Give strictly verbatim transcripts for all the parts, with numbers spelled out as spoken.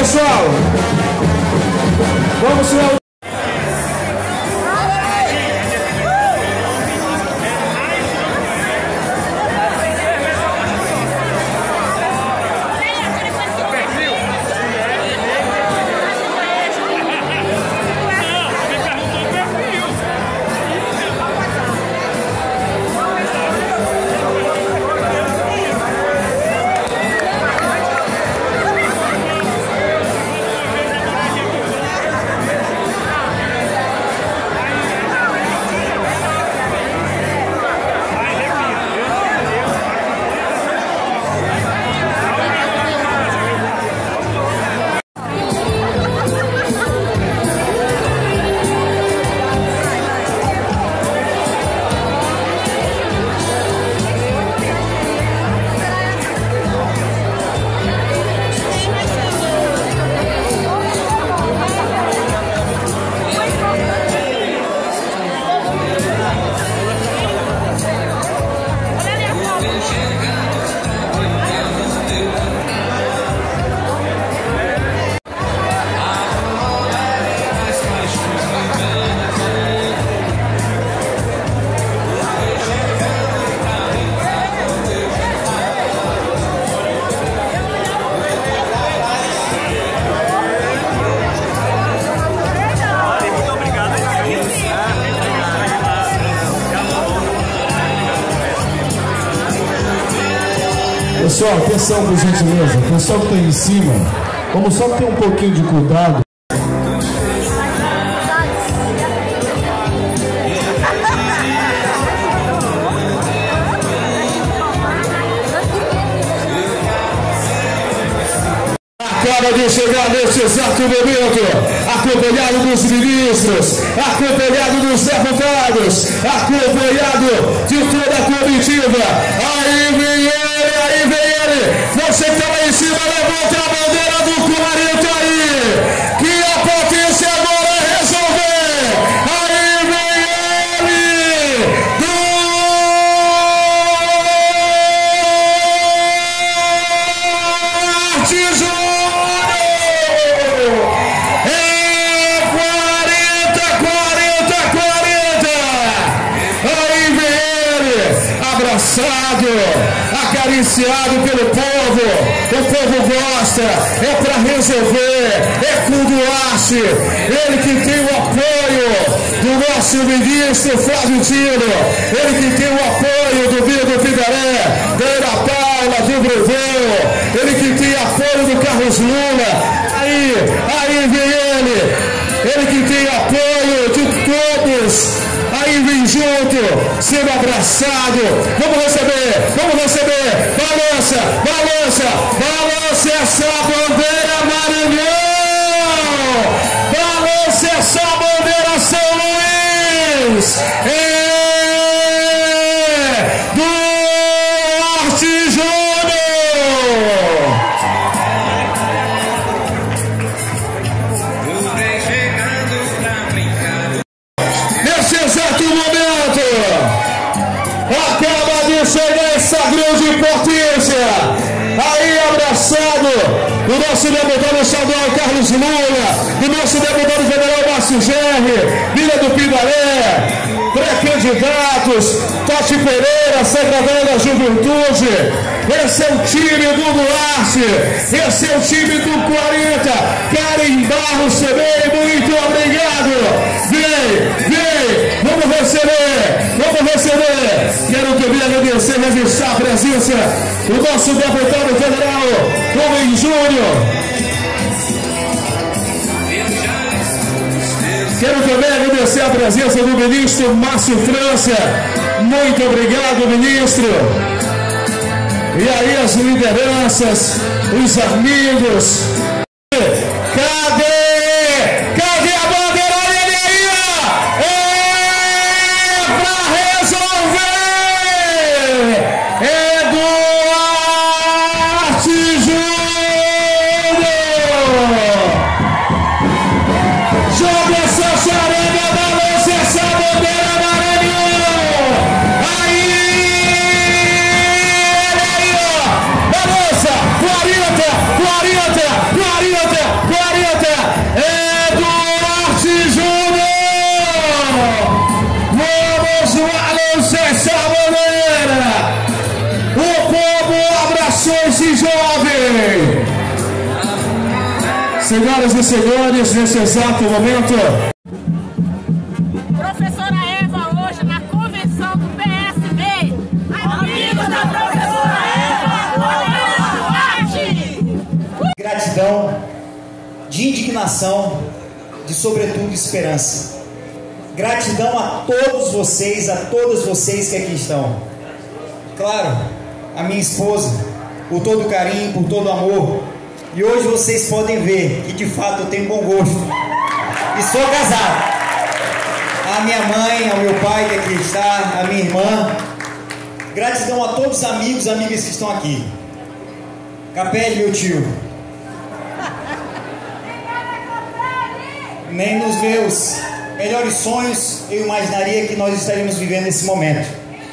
pessoal. Vamos tirar o... Pessoal, atenção por gentileza, o pessoal que está em cima, vamos só ter um pouquinho de cuidado. Acaba de chegar neste exato momento, acompanhado dos ministros, acompanhado dos deputados, acompanhado de toda a comitiva. Aí vem ele, aí vem ele. Você que está lá em cima, levanta a bandeira do quarenta aí, que a potência agora é resolver. Aí vem ele, Duarte Júnior. Abraçado, acariciado pelo povo, o povo gosta, é para resolver, é com o Duarte, ele que tem o apoio do nosso ministro Flávio Dino, ele que tem o apoio do Bido Pidaré, da Ana Paula, do Brevão, ele que tem apoio do Carlos Lula, aí, aí vem ele, ele que tem apoio de todos. Aí vem junto, sendo abraçado. Vamos receber, vamos receber. Balança, balança, balança essa bandeira Maranhão. Balança essa bandeira São Luís. É Duarte Júnior. Nesse exato momento, acaba de chegar essa grande potência, aí abraçado do nosso deputado estadual Carlos Lula, do nosso deputado federal Márcio Gerri, Vila do Pidaré, pré-candidatos, Tati Pereira, secretária da Juventude. Esse é o time do Duarte, esse é o time do quarenta, Karen Barros também, muito obrigado. Vem, vem, vamos receber, vamos receber. Quero também agradecer, registrar a presença do nosso deputado federal, Rubem Júnior. Quero também agradecer a presença do ministro Márcio França. Muito obrigado, ministro. E aí as lideranças, os amigos. Cadê? Cadê a bandeira aí? É pra resolver! É Duarte Júnior! Joga essa charanga, balança essa bandeira Maranhão! Aí! Aí, ó! Balança! quarenta, quarenta, quarenta! Jovem! Senhoras e senhores, nesse exato momento, professora Eva, hoje na convenção do P S B, amigos da professora Eva, Duarte! Gratidão, de indignação, de sobretudo esperança. Gratidão a todos vocês, a todas vocês que aqui estão. Claro, a minha esposa, por todo o carinho, por todo o amor. E hoje vocês podem ver que de fato eu tenho bom gosto. E sou casado. A minha mãe, ao meu pai que aqui está, a minha irmã. Gratidão a todos os amigos e amigas que estão aqui. Capelli, meu tio. Nem nos meus melhores sonhos eu imaginaria que nós estaríamos vivendo esse momento.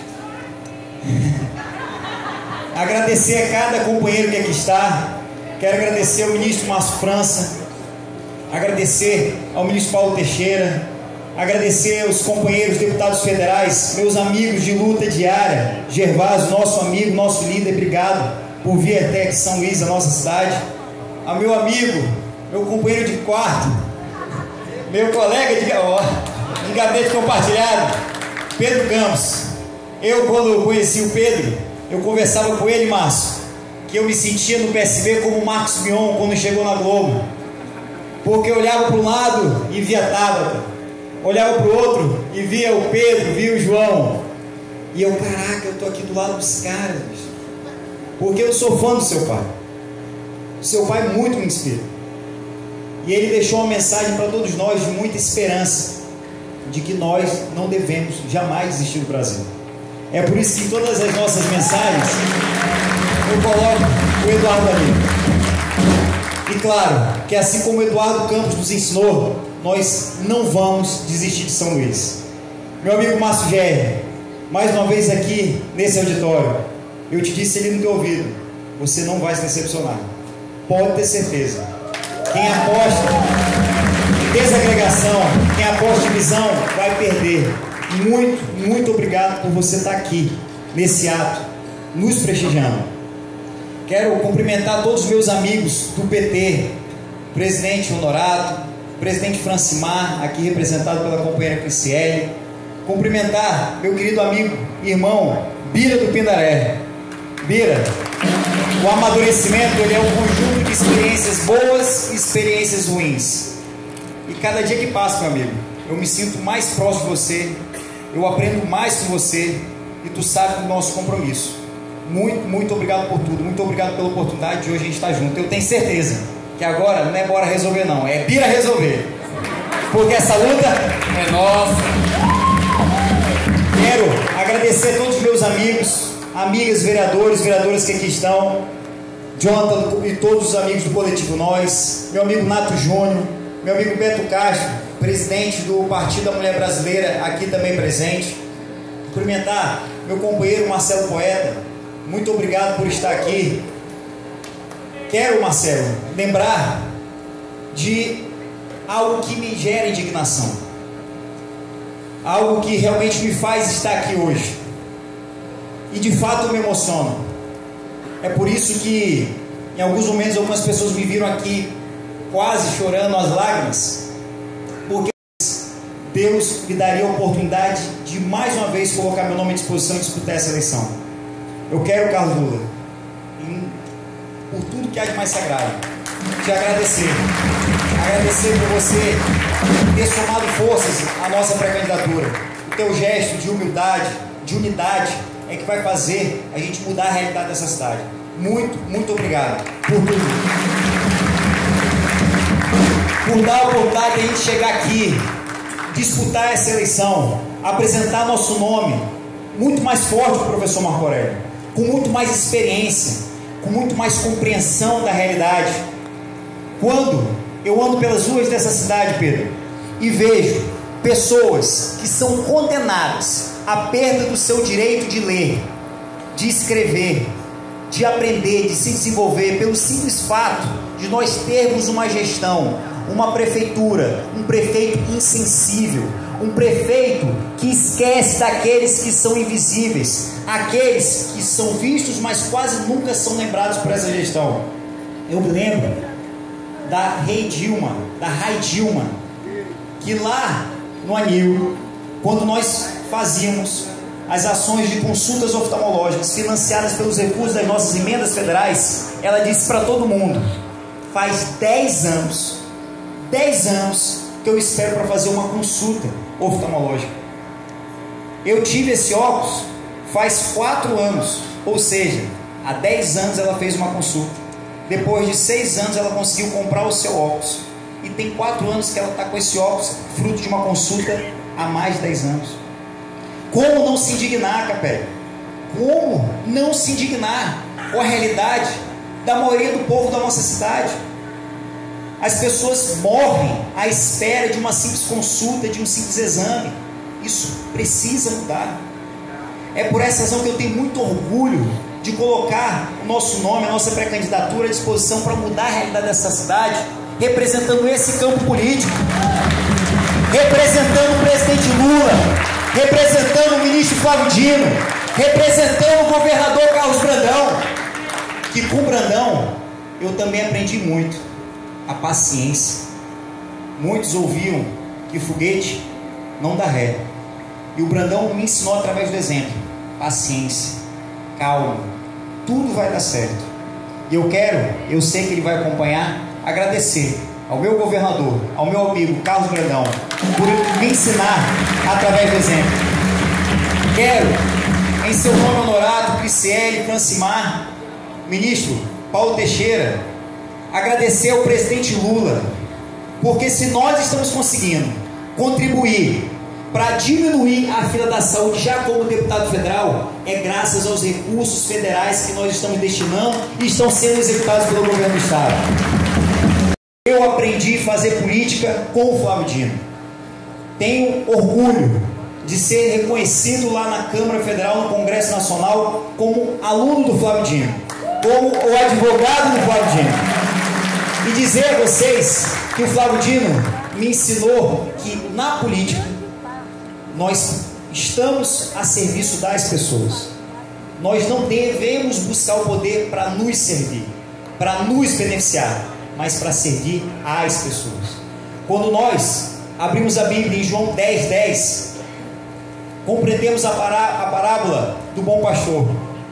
Agradecer a cada companheiro que aqui está. Quero agradecer ao ministro Márcio França, agradecer ao ministro Paulo Teixeira, agradecer aos companheiros deputados federais, meus amigos de luta diária, Gervásio, nosso amigo, nosso líder, obrigado por vir até aqui São Luís, a nossa cidade. Ao meu amigo, meu companheiro de quarto, meu colega de, ó, de gabinete compartilhado, Pedro Campos. Eu, quando conheci o Pedro, eu conversava com ele, Márcio, que eu me sentia no P S B como o Marcos Mion quando chegou na Globo, porque eu olhava para um lado e via Tabata, olhava para o outro e via o Pedro, via o João, e eu, caraca, eu estou aqui do lado dos caras, porque eu sou fã do seu pai. O seu pai muito me inspira, e ele deixou uma mensagem para todos nós de muita esperança, de que nós não devemos jamais desistir do Brasil. É por isso que em todas as nossas mensagens eu coloco o Eduardo ali. E claro, que assim como o Eduardo Campos nos ensinou, nós não vamos desistir de São Luís. Meu amigo Márcio Gerri, mais uma vez aqui nesse auditório, eu te disse ali no teu ouvido, você não vai se decepcionar. Pode ter certeza. Quem aposta em desagregação, quem aposta em visão, vai perder. Muito, muito obrigado por você estar aqui, nesse ato, nos prestigiando. Quero cumprimentar todos os meus amigos do P T, presidente Honorato, presidente Francimar, aqui representado pela companheira Criciele. Cumprimentar meu querido amigo, irmão, Bira do Pindaré. Bira, o amadurecimento ele é um conjunto de experiências boas e experiências ruins. E cada dia que passa, meu amigo, eu me sinto mais próximo de você, eu aprendo mais com você, e tu sabe do nosso compromisso. Muito, muito obrigado por tudo, muito obrigado pela oportunidade de hoje a gente estar junto. Eu tenho certeza que agora não é bora resolver não, é Bira resolver, porque essa luta é nossa. Quero agradecer a todos os meus amigos, amigas, vereadores, vereadoras que aqui estão, Jonathan e todos os amigos do Coletivo Nós, meu amigo Nato Júnior, meu amigo Beto Castro, presidente do Partido da Mulher Brasileira, aqui também presente. Cumprimentar meu companheiro Marcelo Poeta, muito obrigado por estar aqui. Quero, Marcelo, lembrar de algo que me gera indignação, algo que realmente me faz estar aqui hoje, e de fato me emociona. É por isso que em alguns momentos algumas pessoas me viram aqui quase chorando as lágrimas, porque Deus me daria a oportunidade de mais uma vez colocar meu nome à disposição e disputar essa eleição. Eu quero, Carlos Lula, em, por tudo que há de mais sagrado, te agradecer. Agradecer por você ter somado forças à nossa pré-candidatura. O teu gesto de humildade, de unidade, é que vai fazer a gente mudar a realidade dessa cidade. Muito, muito obrigado por tudo. Por dar a oportunidade de a gente chegar aqui, disputar essa eleição, apresentar nosso nome muito mais forte que o professor Marco Aurélio, com muito mais experiência, com muito mais compreensão da realidade. Quando eu ando pelas ruas dessa cidade, Pedro, e vejo pessoas que são condenadas à perda do seu direito de ler, de escrever, de aprender, de se desenvolver, pelo simples fato de nós termos uma gestão, uma prefeitura, um prefeito insensível, um prefeito que esquece daqueles que são invisíveis, aqueles que são vistos, mas quase nunca são lembrados por essa gestão. Eu me lembro da Rei Dilma, da Rai Dilma, que lá no Anil, quando nós fazíamos as ações de consultas oftalmológicas financiadas pelos recursos das nossas emendas federais, ela disse para todo mundo: faz dez anos, dez anos que eu espero para fazer uma consulta oftalmológica. Eu tive esse óculos faz quatro anos, ou seja, há dez anos ela fez uma consulta. Depois de seis anos ela conseguiu comprar o seu óculos. E tem quatro anos que ela está com esse óculos, fruto de uma consulta há mais de dez anos. Como não se indignar, Capé? Como não se indignar com a realidade da maioria do povo da nossa cidade? As pessoas morrem à espera de uma simples consulta, de um simples exame. Isso precisa mudar. É por essa razão que eu tenho muito orgulho de colocar o nosso nome, a nossa pré-candidatura à disposição para mudar a realidade dessa cidade, representando esse campo político, representando o presidente Lula, representando o ministro Flávio Dino, representando o governador Carlos Brandão, que com o Brandão eu também aprendi muito a paciência. Muitos ouviam que foguete não dá ré, e o Brandão me ensinou através do exemplo: paciência, calma, tudo vai dar certo. E eu quero, eu sei que ele vai acompanhar, agradecer ao meu governador, ao meu amigo Carlos Brandão, por me ensinar através do exemplo. Quero, em seu nome honorado, Criciele, Francimar, ministro Paulo Teixeira, agradecer ao presidente Lula, porque se nós estamos conseguindo contribuir para diminuir a fila da saúde já como deputado federal, é graças aos recursos federais que nós estamos destinando e estão sendo executados pelo governo do estado. Eu aprendi a fazer política com o Flávio Dino. Tenho orgulho de ser reconhecido lá na Câmara Federal, no Congresso Nacional, como aluno do Flávio Dino, como o advogado do Flávio Dino. E dizer a vocês que o Flávio Dino me ensinou que na política nós estamos a serviço das pessoas. Nós não devemos buscar o poder para nos servir, para nos beneficiar, mas para servir às pessoas. Quando nós abrimos a Bíblia em João dez, dez, compreendemos a, pará a parábola do bom pastor.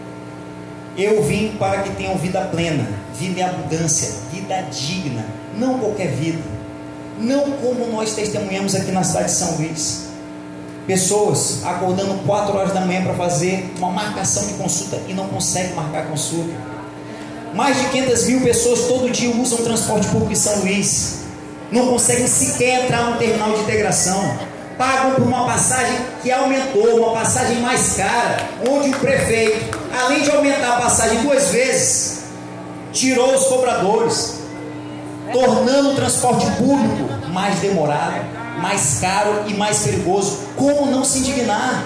Eu vim para que tenham vida plena, vida em abundância, vida digna, não qualquer vida, não como nós testemunhamos aqui na cidade de São Luís. Pessoas acordando quatro horas da manhã para fazer uma marcação de consulta e não conseguem marcar a consulta. Mais de quinhentas mil pessoas todo dia usam transporte público em São Luís, não conseguem sequer entrar no terminal de integração, pagam por uma passagem que aumentou, uma passagem mais cara, onde o prefeito, além de aumentar a passagem duas vezes, tirou os cobradores, tornando o transporte público mais demorado, mais caro e mais perigoso. Como não se indignar?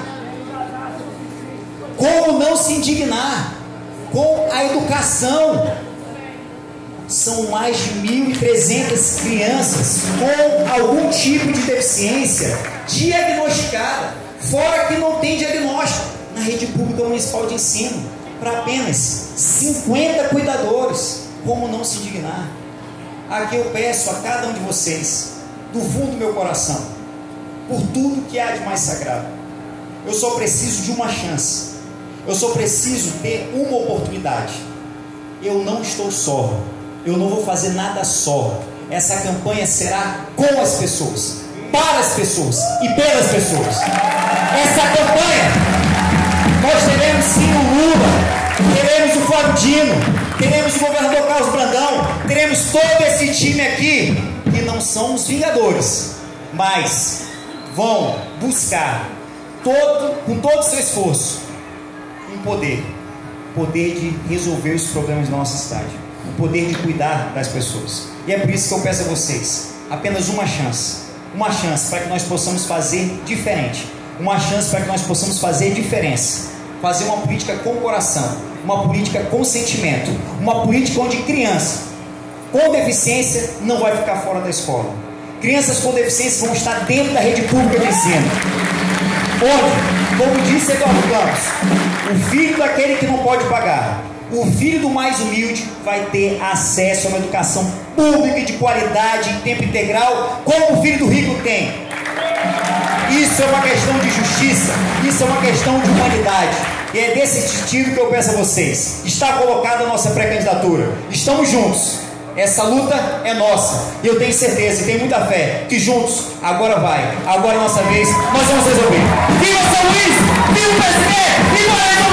Como não se indignar com a educação? São mais de mil e trezentas crianças com algum tipo de deficiência diagnosticada, fora que não tem diagnóstico, na rede pública municipal de ensino, para apenas cinquenta cuidadores. Como não se indignar? Aqui eu peço a cada um de vocês, do fundo do meu coração, por tudo que há de mais sagrado, eu só preciso de uma chance, eu só preciso ter uma oportunidade. Eu não estou só, eu não vou fazer nada só. Essa campanha será com as pessoas, para as pessoas e pelas pessoas. Essa campanha, nós teremos sim o Lula, teremos o Flávio Dino, teremos o governador Carlos Brandão, teremos todo esse time aqui, que não são os vingadores, mas vão buscar todo, com todo o seu esforço, um poder, poder de resolver os problemas da nossa cidade, o poder de cuidar das pessoas. E é por isso que eu peço a vocês, apenas uma chance, uma chance para que nós possamos fazer diferente, uma chance para que nós possamos fazer diferença, fazer uma política com coração, uma política com sentimento, uma política onde criança com deficiência não vai ficar fora da escola, crianças com deficiência vão estar dentro da rede pública de ensino. Onde, como disse Eduardo Campos, o filho daquele que não pode pagar, o filho do mais humilde vai ter acesso a uma educação pública e de qualidade em tempo integral, como o filho do rico tem. Isso é uma questão de justiça, isso é uma questão de humanidade. E é desse sentido que eu peço a vocês. Está colocada a nossa pré-candidatura. Estamos juntos. Essa luta é nossa. E eu tenho certeza e tenho muita fé que juntos, agora vai. Agora é a nossa vez. Nós vamos resolver. Viva São Luís! Viva o P S D! Viva a